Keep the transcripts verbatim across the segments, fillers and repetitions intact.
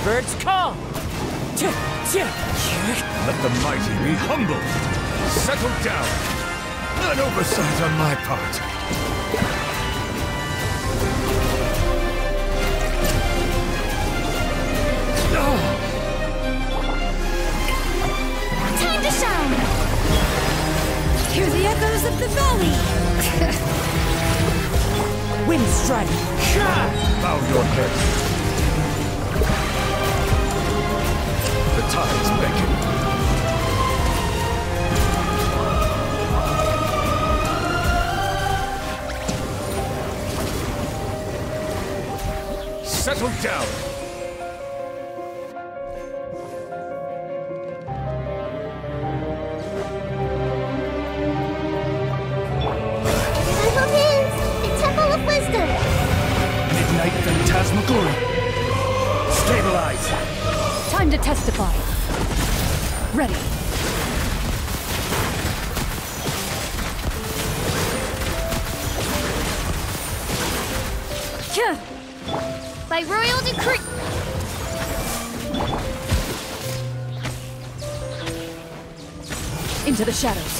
birds come! Let the mighty be humble! Settle down! An oversight on my part. Time to shine! Hear the echoes of the valley! Wind strike! Bow your head. The tides beckon. Settle down! Phantasmagoria! Stabilize! Time to testify. Ready. By royal decree. Into the shadows.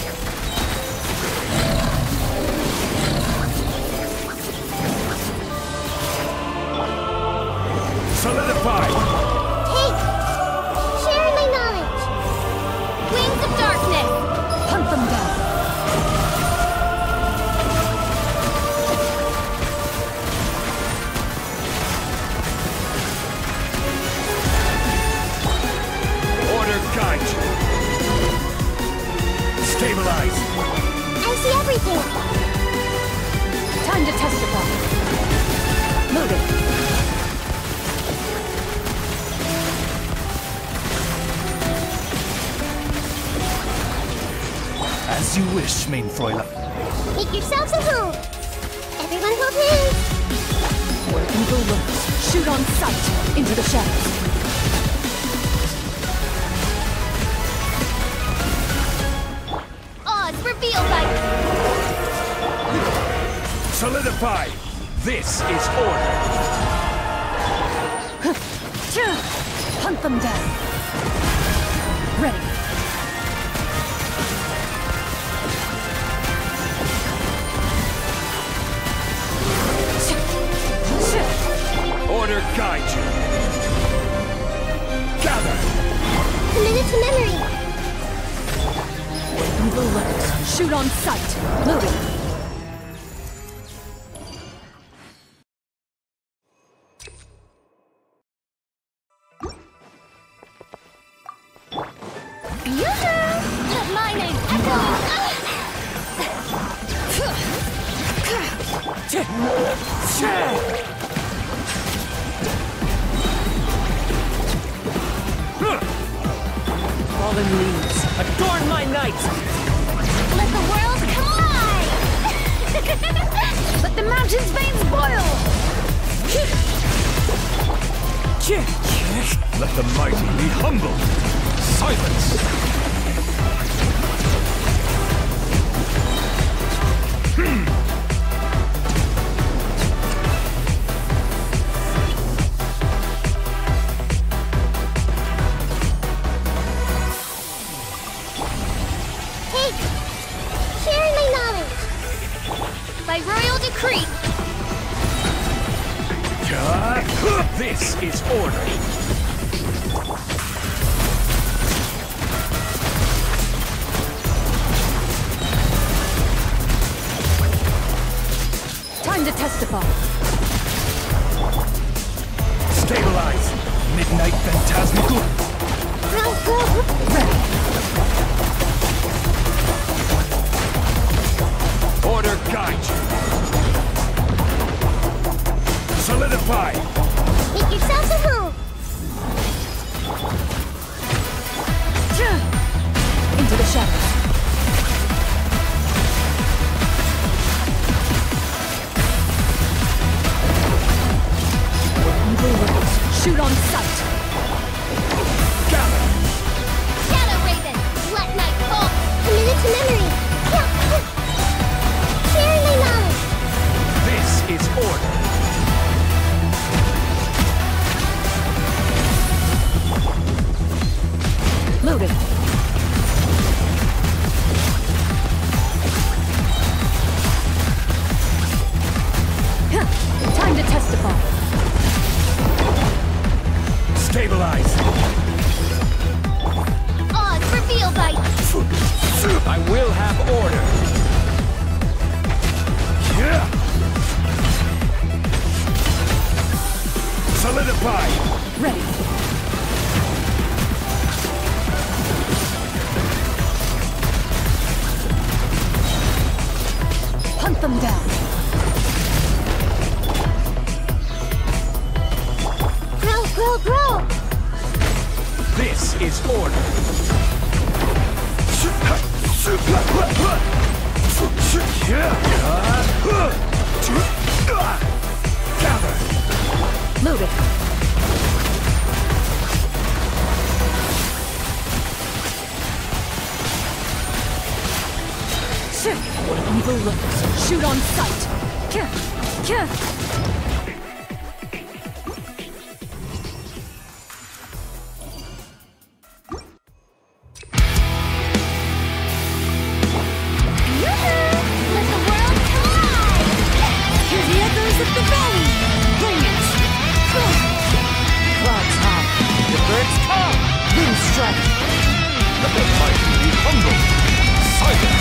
Solidify! Take! Share my knowledge! Wings of darkness! Hunt them down! Order guide you! Stabilize! I see everything! Time to testify! Moving! As you wish, Mainfräulein. Make yourselves at home! Everyone hold hands! Where evil lurks, shoot on sight into the shadows. Odds revealed by... Solidify! This is order! Hunt them down! Ready! Order guide you! Gather! Commit to memory! Evil lurks, shoot on sight! Moving! Let my name echo! Fallen leaves, adorn my night! Let the world collide! Let the mountain's veins boil! Let the mighty be humble! Silence! Hmm. Take! Share my knowledge! By royal decree! This is order! Time to testify! Stabilize! Midnight Phantasmagoria! Ready! Order guide you! Solidify! Make yourselves at home! Into the shadows. Evil lurks, shoot on sight! Gather! Shadow Raven, let night fall! Committed to memory! Sharing my knowledge! This is order! Time to testify. Stabilize. Odds reveal by I will have order. Yeah. Solidify. Ready. Hunt them down. grow, grow, grow. This is order. Gather. Loaded. Shit. What evil looks. Shoot on sight. Kia. Kia. Let the mighty be humble. Silence.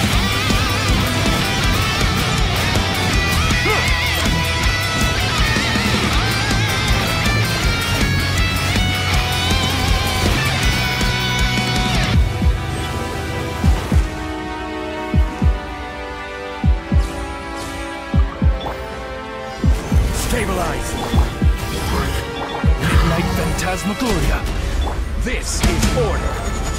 Stabilize. Midnight Phantasmagoria. This is order.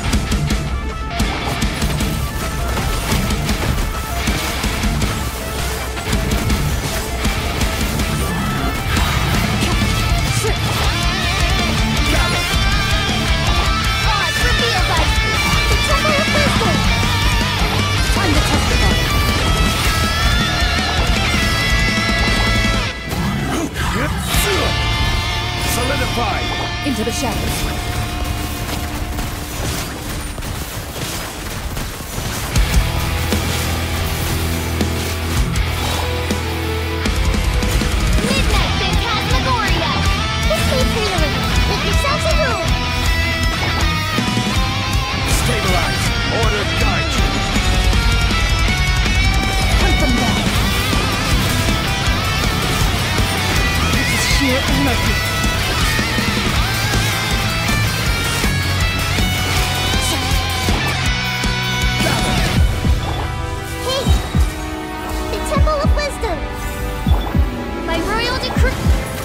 Solidify! Into the shadows. Midnight Phantasmagoria! Escape healing! Make yourselves a room! Stabilize! Order guide you! Hunt them down. This is sheer anarchy. Hey! The Temple of Wisdom! By royal decree...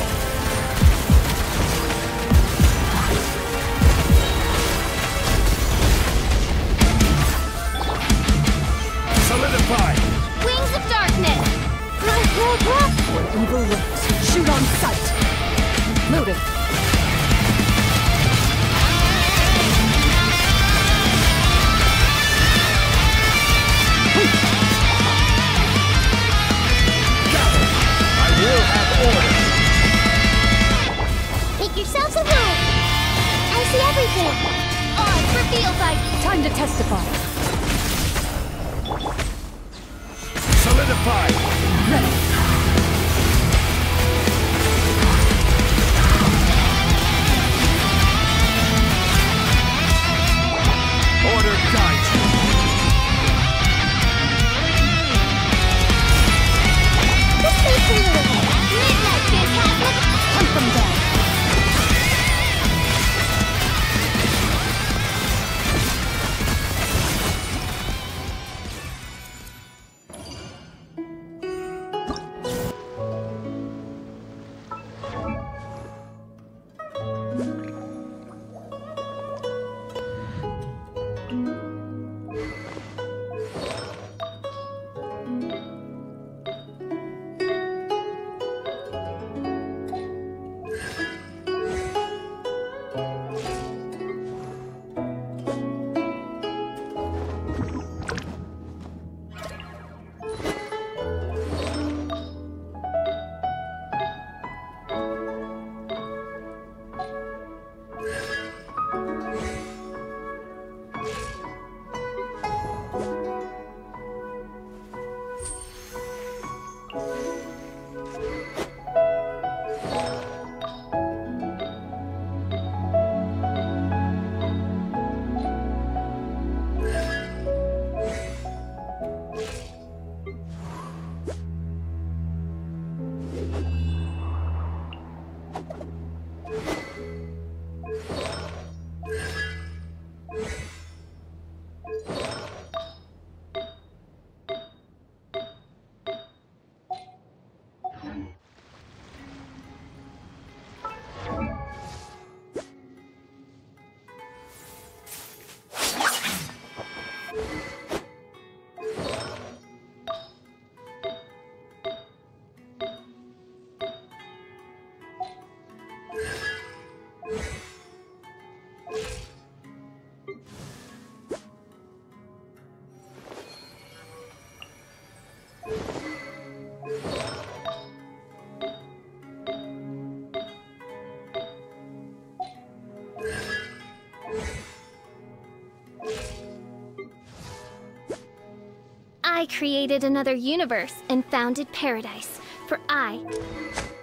Solidify! Wings of Darkness! Grow, grow, grow! Where evil lurks. Shoot on sight. Loaded. Gather! I will have order! Make yourselves a room! I see everything! Odds reveal by... Time to testify. Solidify! Ready. Order guide you! Escape healing! Midnight Phantasmagoria! Hunt them down. I created another universe and founded paradise, for I